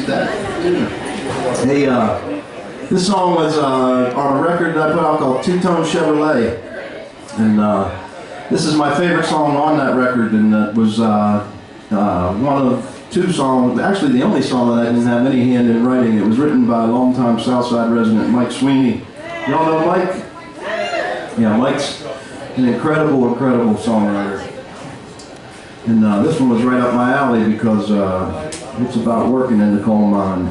Hey, this song was on a record that I put out called Two Tone Chevrolet, and this is my favorite song on that record, and that was one of two songs, actually the only song that I didn't have any hand in writing. It was written by a longtime Southside resident, Mike Sweeney. Y'all know Mike? Yeah, Mike's an incredible, incredible songwriter. And this one was right up my alley because it's about working in the coal mine.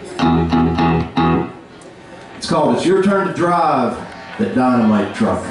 It's called It's Your Turn to Drive, the Dynamite Truck.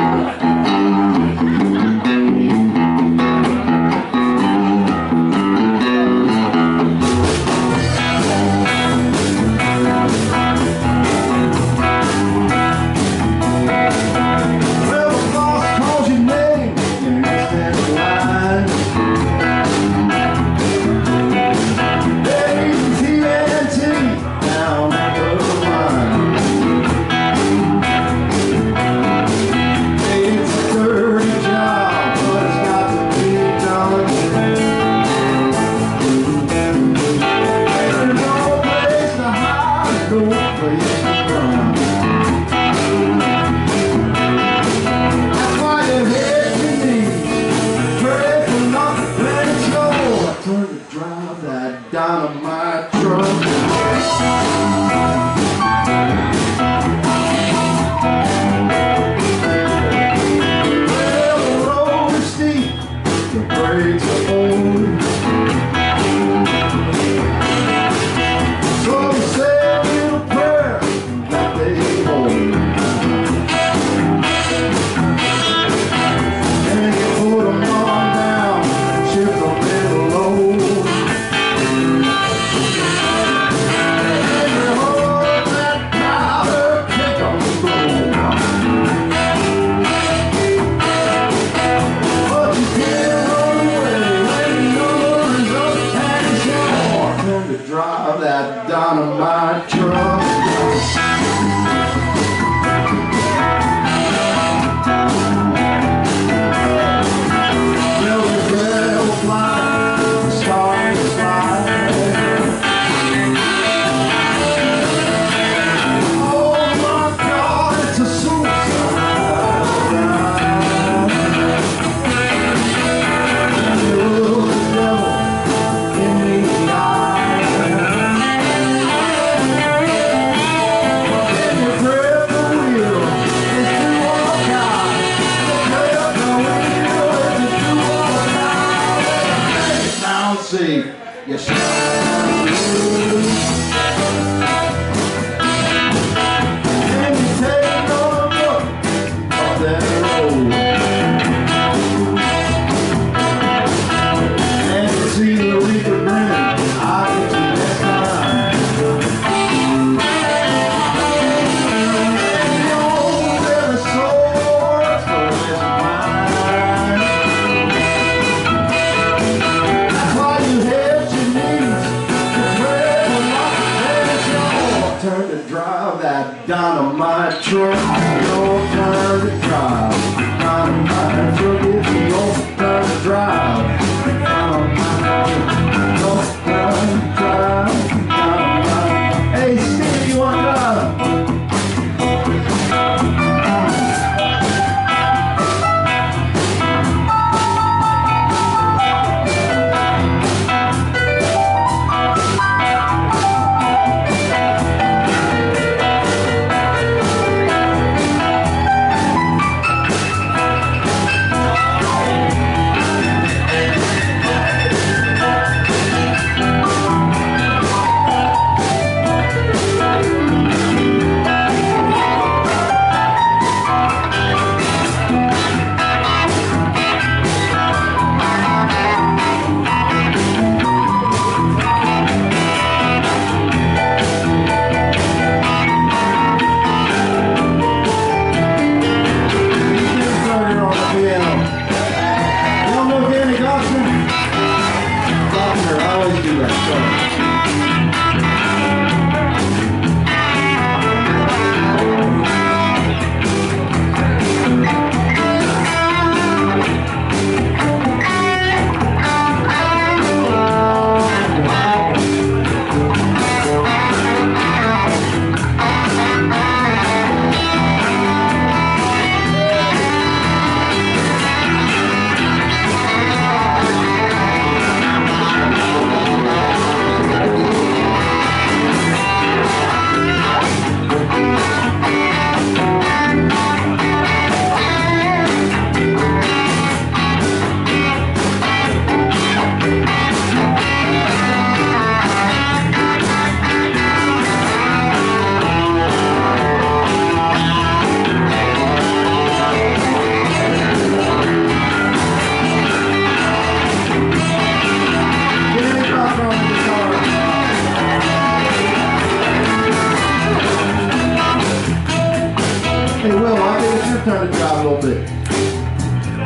Dynamite truck. Well, the road is steep, the brakes are old, so we say a little prayer that they hold, and you put them on down, ship them below. Drive that dynamite truck. Well, the girl fly, the stars fly. Oh my God, it's a suicide. Look the devil in the eye. See, yes, sir. And you take a look up that road, and you see the reaper grinning. I'll get you next time. And you old every soul that's for this mine. You have your knees.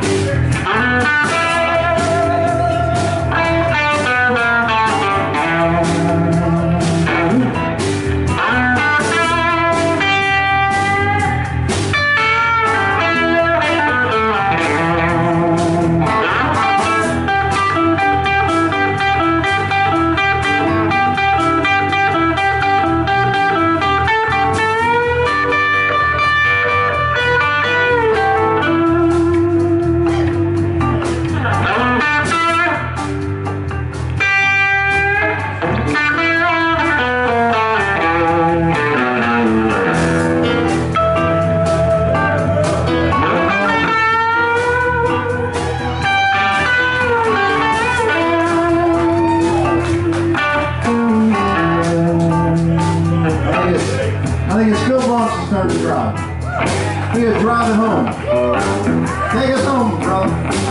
Turn to drive. We are driving home. Take us home, brother.